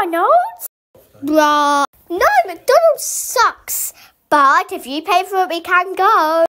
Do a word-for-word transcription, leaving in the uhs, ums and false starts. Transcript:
McDonald's? Bruh. No, McDonald's sucks. But if you pay for it, we can go.